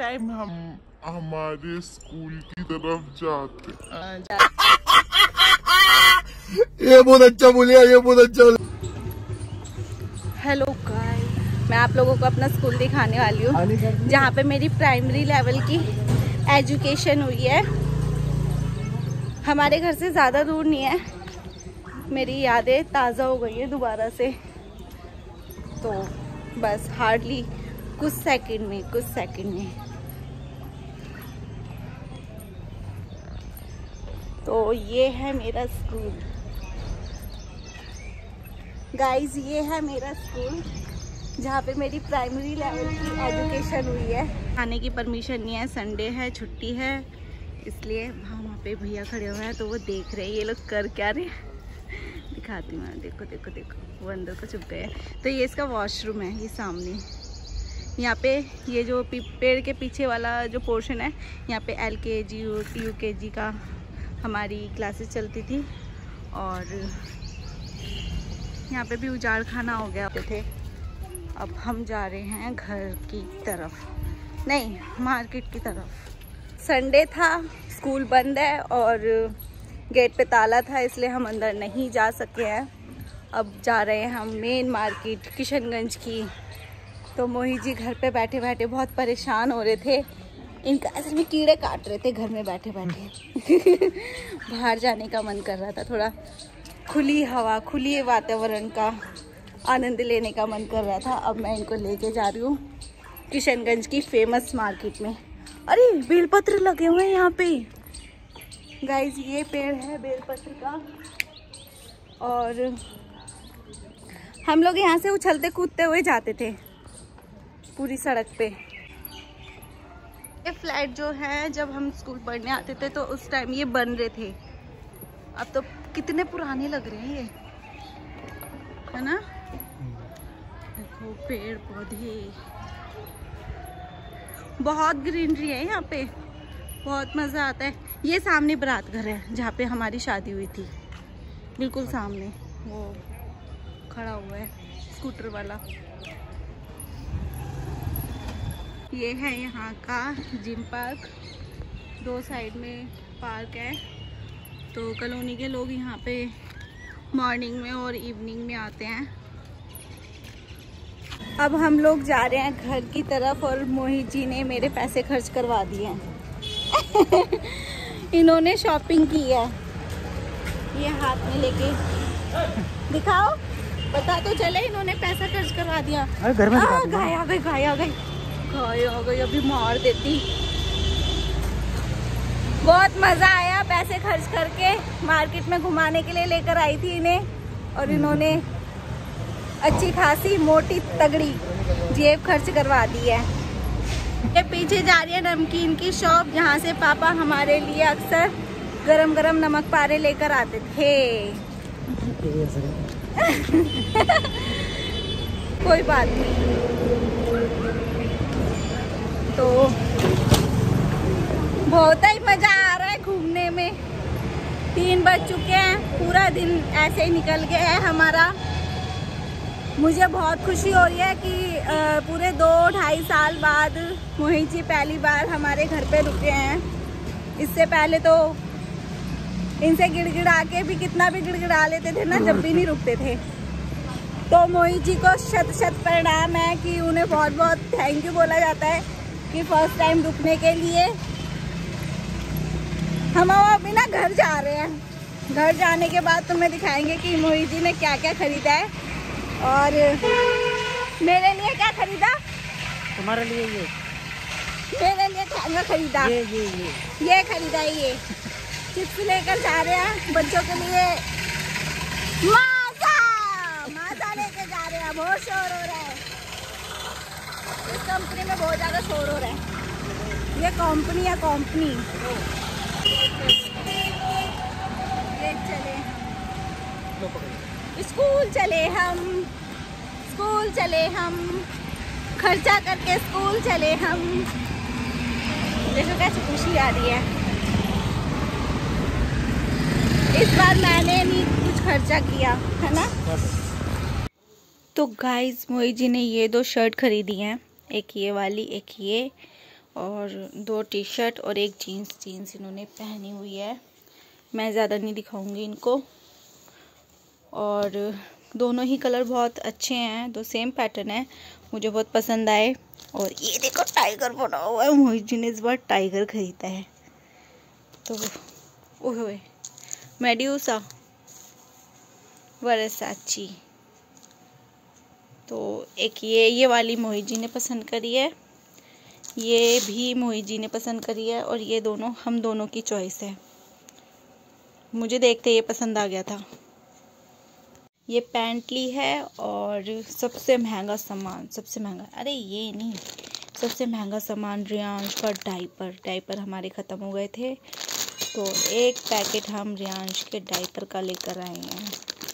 Time हम हमारे school की तरफ जाते। ये बहुत अच्छा बोलिया, ये बहुत अच्छा बोलिया। हेलो गाइस, मैं आप लोगों को अपना स्कूल दिखाने वाली हूँ जहाँ पे मेरी प्राइमरी लेवल की एजुकेशन हुई है। हमारे घर से ज़्यादा दूर नहीं है। मेरी यादें ताज़ा हो गई है दोबारा से, तो बस हार्डली कुछ सेकंड में। तो ये है मेरा स्कूल गाइस, ये है मेरा स्कूल जहाँ पे मेरी प्राइमरी लेवल की एजुकेशन हुई है। आने की परमिशन नहीं है, संडे है, छुट्टी है, इसलिए वहाँ पे भैया खड़े हुए हैं तो वो देख रहे हैं ये लोग कर क्या रहे हैं। दिखाती हूँ, देखो देखो देखो, वो अंदर को छुप गए हैं। तो ये इसका वॉशरूम है, ये सामने। यहाँ पे ये जो पेड़ के पीछे वाला जो पोर्शन है, यहाँ पे LKG UKG का हमारी क्लासेस चलती थी। और यहाँ पे भी उजाड़ खाना हो गया थे। अब हम जा रहे हैं घर की तरफ, नहीं मार्केट की तरफ। संडे था, स्कूल बंद है और गेट पे ताला था, इसलिए हम अंदर नहीं जा सके हैं। अब जा रहे हैं हम मेन मार्केट किशनगंज की। तो मोहित जी घर पे बैठे बैठे बहुत परेशान हो रहे थे। इनका असल में कीड़े काट रहे थे घर में बैठे बैठे। बाहर जाने का मन कर रहा था, थोड़ा खुली हवा, खुली वातावरण का आनंद लेने का मन कर रहा था। अब मैं इनको लेके जा रही हूँ किशनगंज की फेमस मार्केट में। अरे बेलपत्र लगे हुए हैं यहाँ पे गाइज, ये पेड़ है बेलपत्र का। और हम लोग यहाँ से उछलते कूदते हुए जाते थे पूरी सड़क पे। ये फ्लैट जो है, जब हम स्कूल पढ़ने आते थे तो उस टाइम ये बन रहे थे। अब तो कितने पुराने लग रहे हैं ये, है ना। देखो पेड़ पौधे, बहुत ग्रीनरी है यहाँ पे, बहुत मज़ा आता है। ये सामने बारात घर है जहाँ पे हमारी शादी हुई थी, बिल्कुल सामने वो खड़ा हुआ है स्कूटर वाला। ये है यहाँ का जिम पार्क, दो साइड में पार्क है। तो कॉलोनी के लोग यहाँ पे मॉर्निंग में और इवनिंग में आते हैं। अब हम लोग जा रहे हैं घर की तरफ और मोहित जी ने मेरे पैसे खर्च करवा दिए हैं। इन्होंने शॉपिंग की है, ये हाथ में लेके दिखाओ, पता तो चले इन्होंने पैसा खर्च करवा दिया। घर में गाय आ गई, अभी मार देती। बहुत मजा आया, पैसे खर्च करके मार्केट में घुमाने के लिए लेकर आई थी इन्हें, और इन्होंने अच्छी खासी मोटी तगड़ी जेब खर्च करवा दी है। ये पीछे जा रही है नमकीन की शॉप, जहाँ से पापा हमारे लिए अक्सर गरम गरम नमक पारे लेकर आते थे। कोई बात नहीं। तो बहुत ही मजा आ रहा है घूमने में। 3 बज चुके हैं, पूरा दिन ऐसे ही निकल गया है हमारा। मुझे बहुत खुशी हो रही है कि पूरे 2-2.5 साल बाद मोहित जी पहली बार हमारे घर पे रुके हैं। इससे पहले तो इनसे गिड़गिड़ा के भी कितना भी गिड़गिड़ा लेते थे ना, जब भी नहीं रुकते थे। तो मोहित जी को शत प्रणाम है कि उन्हें बहुत बहुत थैंक यू बोला जाता है कि फर्स्ट टाइम रुकने के लिए। हम अभी ना घर जा रहे हैं। घर जाने के बाद तुम्हें दिखाएंगे कि मोहित जी ने क्या क्या खरीदा है। और मेरे लिए क्या खरीदा? तुम्हारे लिए ये, मेरे लिए क्या खरीदा? ये खरीदा, ये चिप्स लेकर जा रहे हैं बच्चों के लिए। माजा लेके जा रहे हैं। बहुत शोर हो रहा है इस कंपनी में, बहुत ज्यादा शोर हो रहा है। ये कंपनी है, कंपनी। स्कूल चले हम, खर्चा करके स्कूल चले हम। देखो कैसे खुशी आ रही है। इस बार मैंने नहीं कुछ खर्चा किया, है ना। तो गाइस, मोहित जी ने ये 2 शर्ट खरीदी हैं, एक ये वाली, एक ये। और 2 टी शर्ट और एक जीन्स इन्होंने पहनी हुई है। मैं ज़्यादा नहीं दिखाऊंगी इनको। और दोनों ही कलर बहुत अच्छे हैं, 2 सेम पैटर्न है, मुझे बहुत पसंद आए। और ये देखो टाइगर बना हुआ है, मोहित ने इस बार टाइगर खरीदा है। तो ओहे मेड्यूसा वर्साची। तो एक ये वाली मोहित जी ने पसंद करी है, ये भी मोहित जी ने पसंद करी है, और ये दोनों हम दोनों की चॉइस है। मुझे देखते ये पसंद आ गया था। ये पैंट ली है। और सबसे महंगा सामान, सबसे महंगा, अरे ये नहीं, सबसे महंगा सामान रियांश का डायपर हमारे ख़त्म हो गए थे, तो एक पैकेट हम रियांश के डायपर का लेकर आए हैं।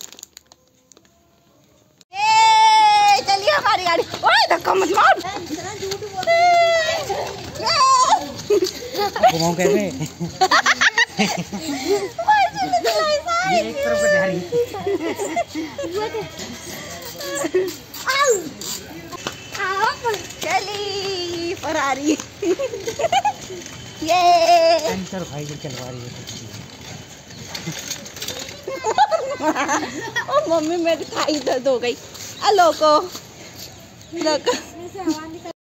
चलिए हमारी गाड़ी, ओए धक्का मत मार। घुमाऊं कैसे? ये एक तरफ से जा रही है। चली फरारी। ये सेंटर भाई जो चलवा रही है। ओ मम्मी मेरी थाई दर्द हो गई। लोको